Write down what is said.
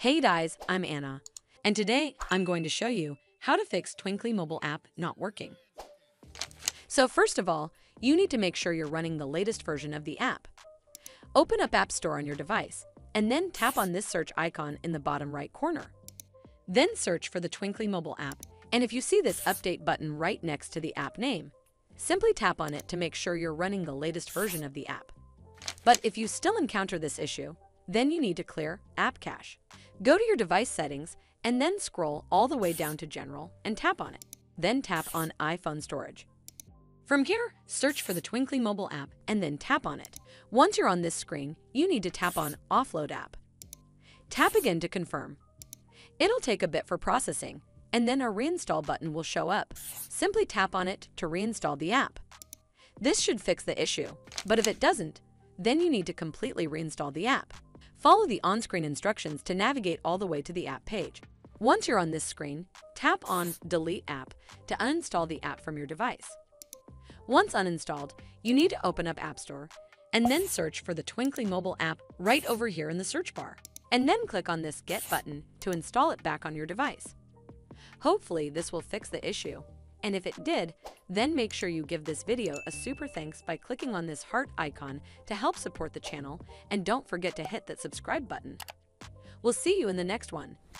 Hey guys, I'm Anna, and today I'm going to show you how to fix Twinkly mobile app not working. So first of all, you need to make sure you're running the latest version of the app. Open up App Store on your device, and then tap on this search icon in the bottom right corner. Then search for the Twinkly mobile app, and if you see this update button right next to the app name, simply tap on it to make sure you're running the latest version of the app. But if you still encounter this issue, then you need to clear App Cache. Go to your device settings and then scroll all the way down to General and tap on it. Then tap on iPhone Storage. From here, search for the Twinkly mobile app and then tap on it. Once you're on this screen, you need to tap on Offload App. Tap again to confirm. It'll take a bit for processing, and then a Reinstall button will show up. Simply tap on it to reinstall the app. This should fix the issue, but if it doesn't, then you need to completely reinstall the app. Follow the on-screen instructions to navigate all the way to the app page. Once you're on this screen, tap on Delete App to uninstall the app from your device. Once uninstalled, you need to open up App Store and then search for the Twinkly mobile app right over here in the search bar, and then click on this Get button to install it back on your device. Hopefully this will fix the issue, and if it did, then make sure you give this video a super thanks by clicking on this heart icon to help support the channel, and don't forget to hit that subscribe button. We'll see you in the next one.